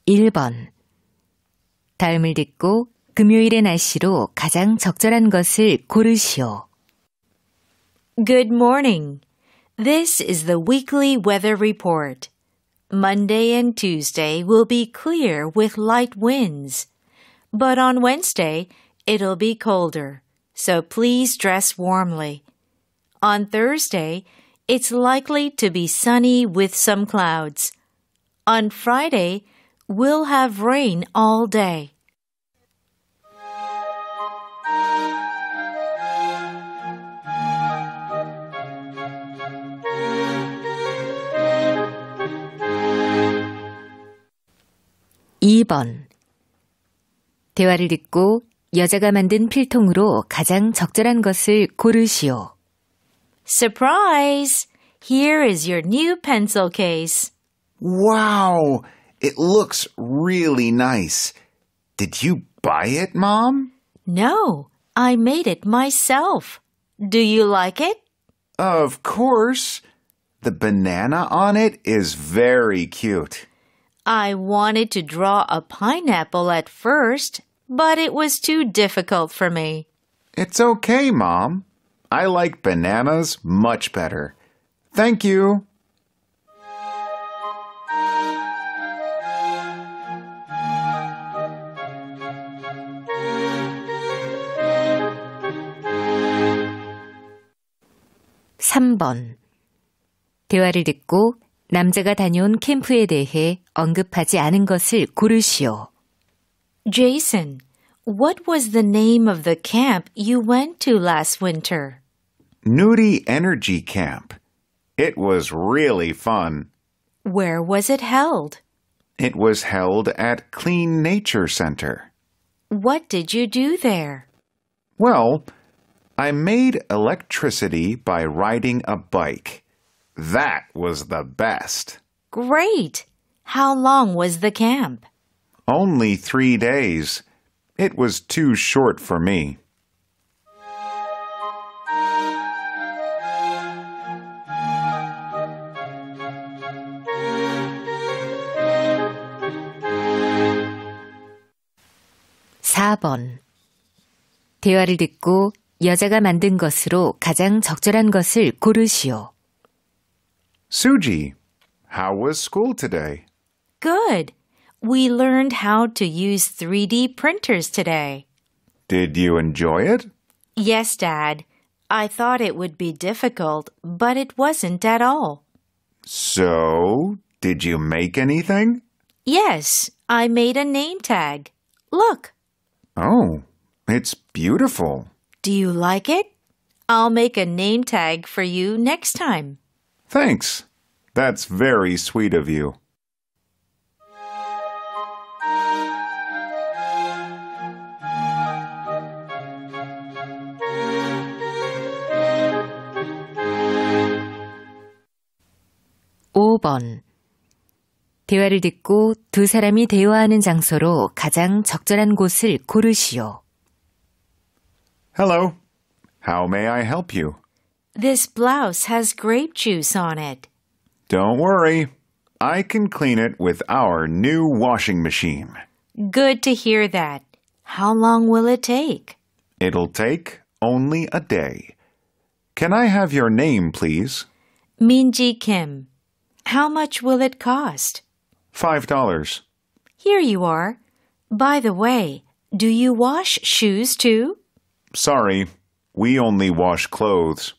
1번. 다음을 듣고 금요일의 날씨로 가장 적절한 것을 고르시오. Good morning. This is the weekly weather report. Monday and Tuesday will be clear with light winds. But on Wednesday, it'll be colder, so please dress warmly. On Thursday, it's likely to be sunny with some clouds. On Friday, we'll have rain all day. (2번) 대화를 듣고 여자가 만든 필통으로 가장 적절한 것을 고르시오. Surprise! Here is your new pencil case. Wow! It looks really nice. Did you buy it, Mom? No, I made it myself. Do you like it? Of course. The banana on it is very cute. I wanted to draw a pineapple at first, but it was too difficult for me. It's okay, Mom. I like bananas much better. Thank you. (3번) 대화를 듣고 남자가 다녀온 캠프에 대해 언급하지 않은 것을 고르시오. Jason, what was the name of the camp you went to last winter? Nudie Energy Camp. It was really fun. Where was it held? It was held at Clean Nature Center. What did you do there? Well, I made electricity by riding a bike. That was the best. Great! How long was the camp? Only 3 days. It was too short for me. (4번) 대화를 듣고 여자가 만든 것으로 가장 적절한 것을 고르시오. Suji, how was school today? Good. We learned how to use 3D printers today. Did you enjoy it? Yes, Dad. I thought it would be difficult, but it wasn't at all. So, did you make anything? Yes, I made a name tag. Look. Oh, it's beautiful. Do you like it? I'll make a name tag for you next time. Thanks. That's very sweet of you. (5번) 대화를 듣고 두 사람이 대화하는 장소로 가장 적절한 곳을 고르시오. Hello. How may I help you? This blouse has grape juice on it. Don't worry. I can clean it with our new washing machine. Good to hear that. How long will it take? It'll take only a day. Can I have your name, please? Minji Kim. How much will it cost? $5. Here you are. By the way, do you wash shoes too? Sorry, we only wash clothes.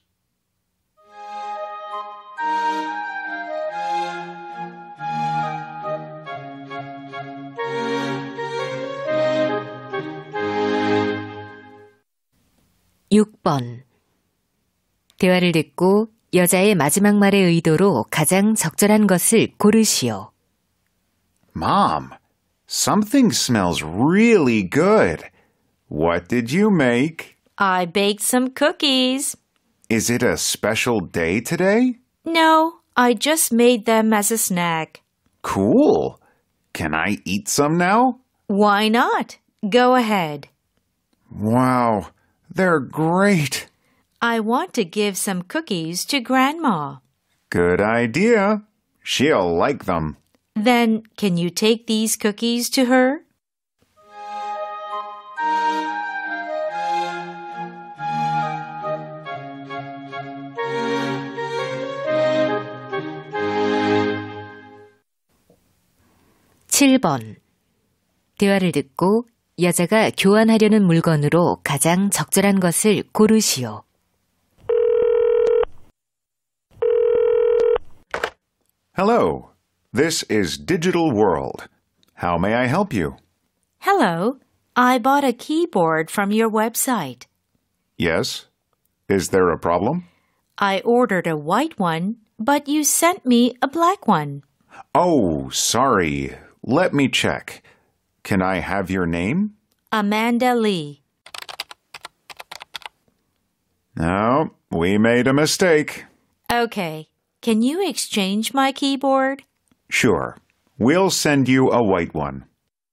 (6번) 대화를 듣고 여자의 마지막 말의 의도로 가장 적절한 것을 고르시오. Mom, something smells really good. What did you make? I baked some cookies. Is it a special day today? No, I just made them as a snack. Cool. Can I eat some now? Why not? Go ahead. Wow, they're great. I want to give some cookies to Grandma. Good idea. She'll like them. Then can you take these cookies to her? (7번) 대화를 듣고 여자가 교환하려는 물건으로 가장 적절한 것을 고르시오. Hello, this is Digital World. How may I help you? Hello, I bought a keyboard from your website. Yes? Is there a problem? I ordered a white one, but you sent me a black one. Oh, sorry. Let me check. Can I have your name? Amanda Lee. No, we made a mistake. Okay, can you exchange my keyboard? Sure. We'll send you a white one.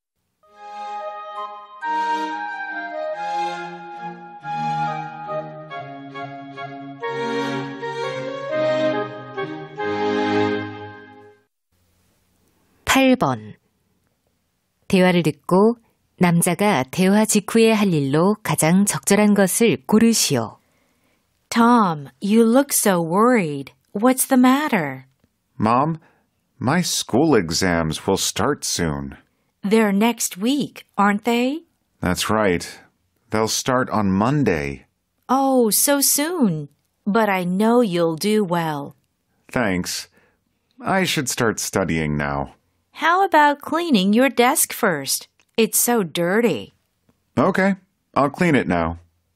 (8번) 대화를 듣고 남자가 대화 직후에 할 일로 가장 적절한 것을 고르시오. Tom, you look so worried. What's the matter? Mom, my school exams will start soon. They're next week, aren't they? That's right. They'll start on Monday. Oh, so soon. But I know you'll do well. Thanks. I should start studying now. How about cleaning your desk first? It's so dirty. Okay, I'll clean it now.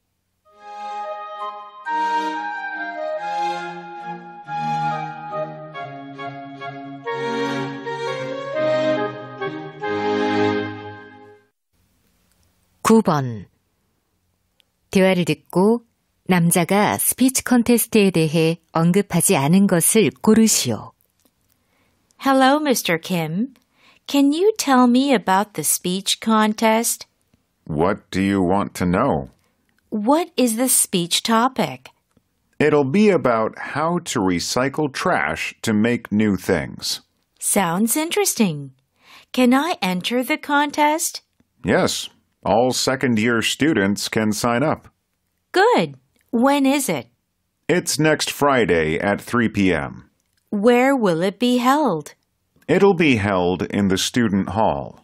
(9번) 대화를 듣고 남자가 스피치 컨테스트에 대해 언급하지 않은 것을 고르시오. Hello, Mr. Kim. Can you tell me about the speech contest? What do you want to know? What is the speech topic? It'll be about how to recycle trash to make new things. Sounds interesting. Can I enter the contest? Yes, all second-year students can sign up. Good. When is it? It's next Friday at 3 p.m. Where will it be held? It'll be held in the student hall.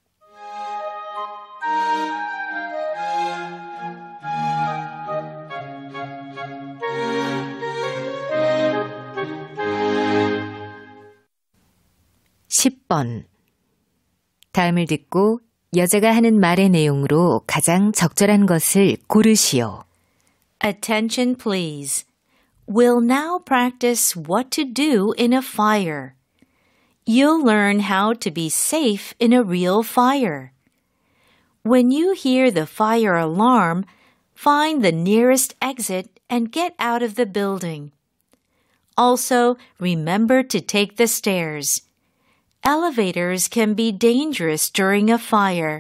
(10번) 다음을 듣고 여자가 하는 말의 내용으로 가장 적절한 것을 고르시오. Attention, please. We'll now practice what to do in a fire. You'll learn how to be safe in a real fire. When you hear the fire alarm, find the nearest exit and get out of the building. Also, remember to take the stairs. Elevators can be dangerous during a fire.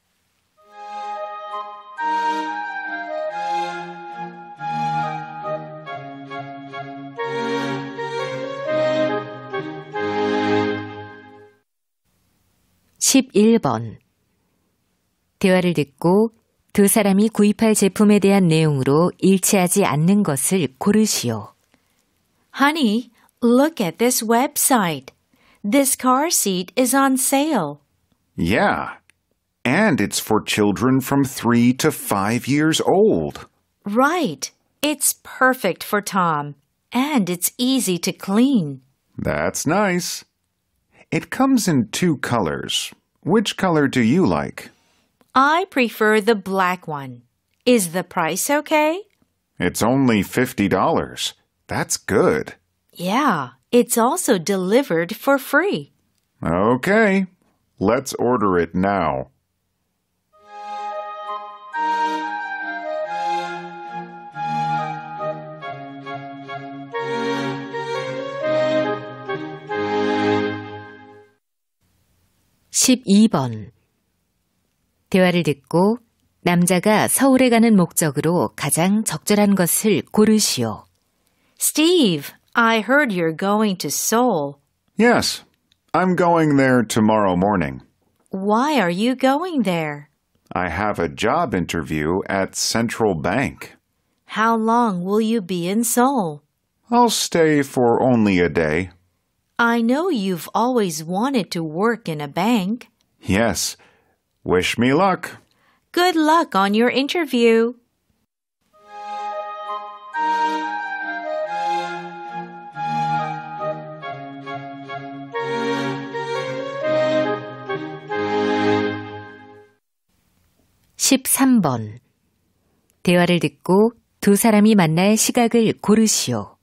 (11번) 대화를 듣고 두 사람이 구입할 제품에 대한 내용으로 일치하지 않는 것을 고르시오. Honey, look at this website. This car seat is on sale. Yeah, and it's for children from 3 to 5 years old. Right. It's perfect for Tom. And it's easy to clean. That's nice. It comes in 2 colors. Which color do you like? I prefer the black one. Is the price okay? It's only $50. That's good. Yeah, it's also delivered for free. Okay, let's order it now. (12번) 대화를 듣고 남자가 서울에 가는 목적으로 가장 적절한 것을 고르시오. Steve, I heard you're going to Seoul. Yes, I'm going there tomorrow morning. Why are you going there? I have a job interview at Central Bank. How long will you be in Seoul? I'll stay for only a day. I know you've always wanted to work in a bank. Yes. Wish me luck. Good luck on your interview. (13번) 대화를 듣고 두 사람이 만날 시각을 고르시오.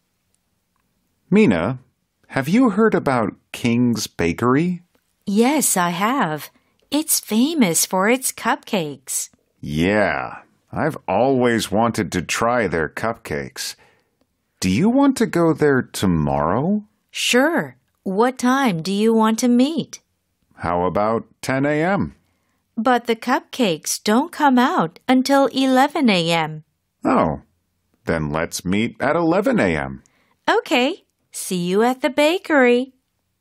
Mina, have you heard about King's Bakery? Yes, I have. It's famous for its cupcakes. Yeah, I've always wanted to try their cupcakes. Do you want to go there tomorrow? Sure. What time do you want to meet? How about 10 a.m.? But the cupcakes don't come out until 11 a.m. Oh, then let's meet at 11 a.m. Okay. See you at the bakery.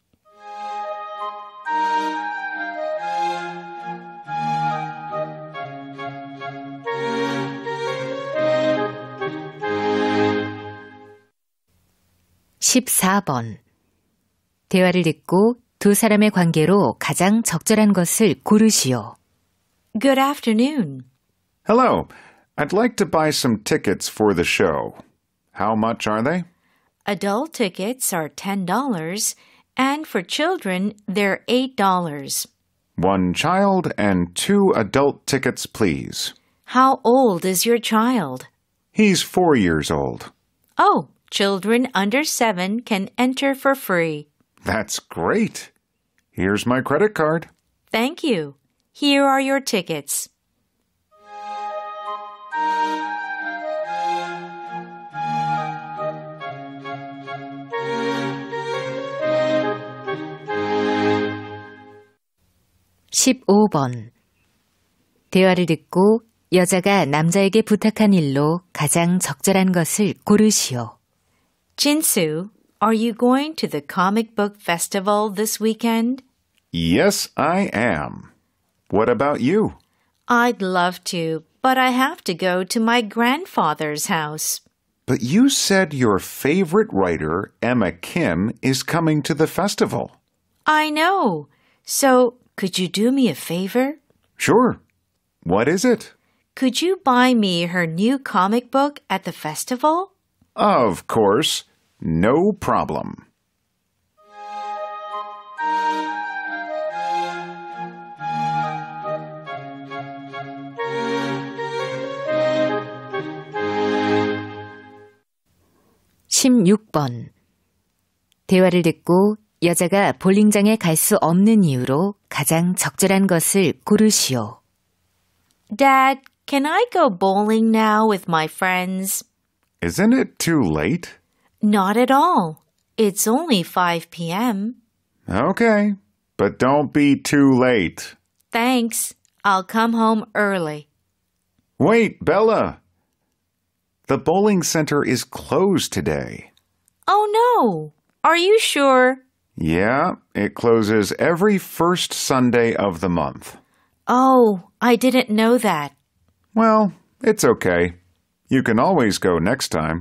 (14번) 대화를 듣고 두 사람의 관계로 가장 적절한 것을 고르시오. Good afternoon. Hello, I'd like to buy some tickets for the show. How much are they? Adult tickets are $10, and for children, they're $8. One child and 2 adult tickets, please. How old is your child? He's 4 years old. Oh, children under 7 can enter for free. That's great. Here's my credit card. Thank you. Here are your tickets. (15번) 대화를 듣고 여자가 남자에게 부탁한 일로 가장 적절한 것을 고르시오. Jinsu, are you going to the comic book festival this weekend? Yes, I am. What about you? I'd love to, but I have to go to my grandfather's house. But you said your favorite writer, Emma Kim, is coming to the festival. I know. So, could you do me a favor? Sure. What is it? Could you buy me her new comic book at the festival? Of course. No problem. (16번) 대화를 듣고 여자가 볼링장에 갈 수 없는 이유로 가장 적절한 것을 고르시오. Dad, can I go bowling now with my friends? Isn't it too late? Not at all. It's only 5 p.m. Okay, but don't be too late. Thanks. I'll come home early. Wait, Bella. The bowling center is closed today. Oh no. Are you sure? Yeah, it closes every first Sunday of the month. Oh, I didn't know that. Well, it's okay. You can always go next time.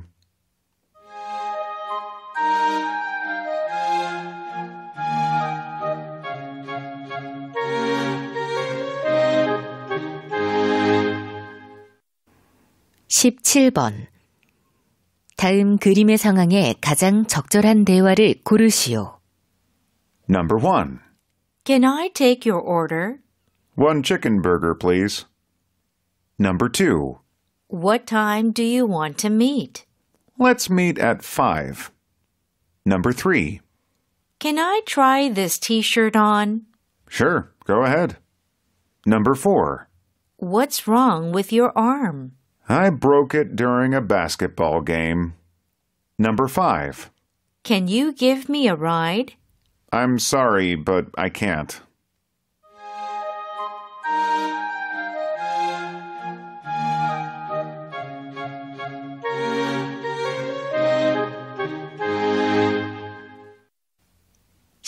(17번) 다음 그림의 상황에 가장 적절한 대화를 고르시오. Number 1. Can I take your order? 1 chicken burger, please. Number 2. What time do you want to meet? Let's meet at 5. Number 3. Can I try this t-shirt on? Sure, go ahead. Number 4. What's wrong with your arm? I broke it during a basketball game. Number 5. Can you give me a ride? I'm sorry, but I can't.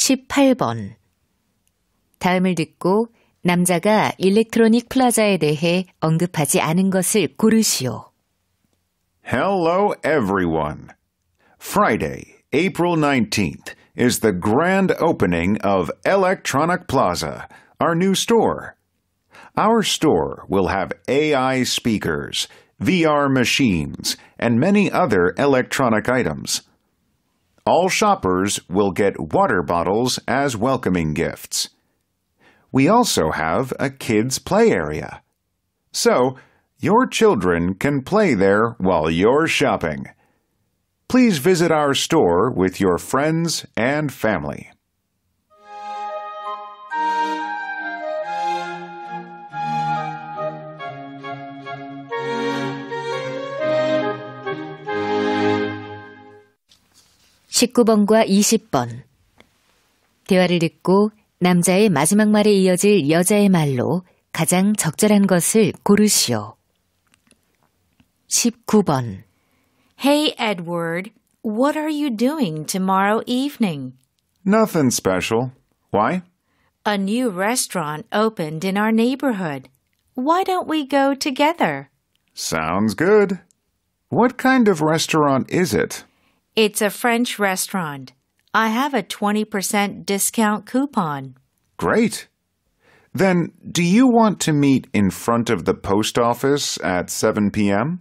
18번. 다음을 듣고 남자가 일렉트로닉 플라자에 대해 언급하지 않은 것을 고르시오. Hello, everyone. Friday, April 19th, is the grand opening of Electronic Plaza, our new store. Our store will have AI speakers, VR machines, and many other electronic items. All shoppers will get water bottles as welcoming gifts. We also have a kids' play area. So, your children can play there while you're shopping. Please visit our store with your friends and family. (19번과 20번) 대화를 듣고 남자의 마지막 말에 이어질 여자의 말로 가장 적절한 것을 고르시오. 19번. Hey, Edward, what are you doing tomorrow evening? Nothing special. Why? A new restaurant opened in our neighborhood. Why don't we go together? Sounds good. What kind of restaurant is it? It's a French restaurant. I have a 20% discount coupon. Great. Then, do you want to meet in front of the post office at 7 p.m.?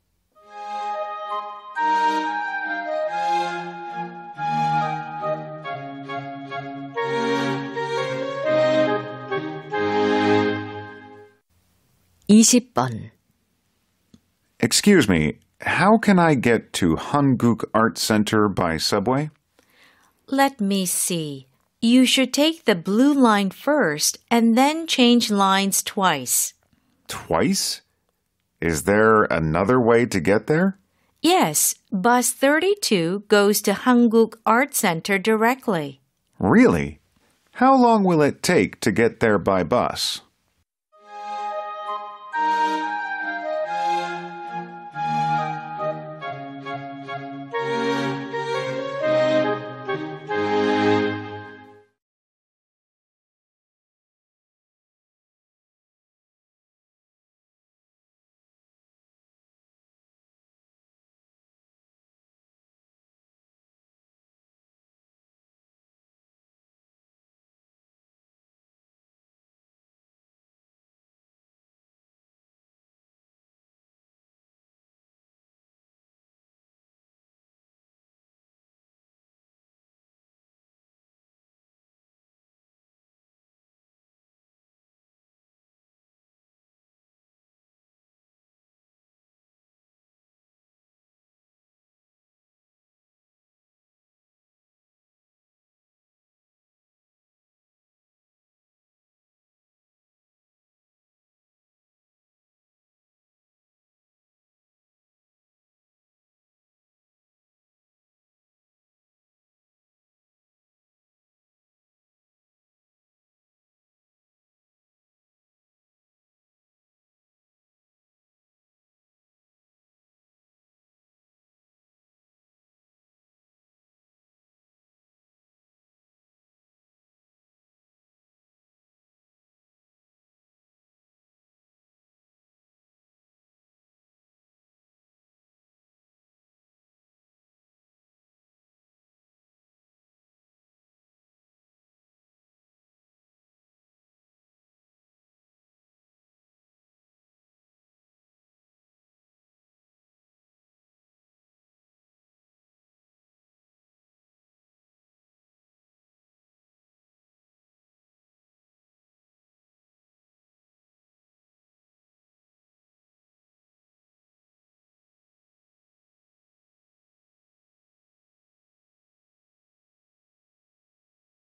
(20번) Excuse me, how can I get to Hanguk Art Center by subway? Let me see. You should take the blue line first and then change lines twice. Twice? Is there another way to get there? Yes, bus 32 goes to Hanguk Art Center directly. Really? How long will it take to get there by bus?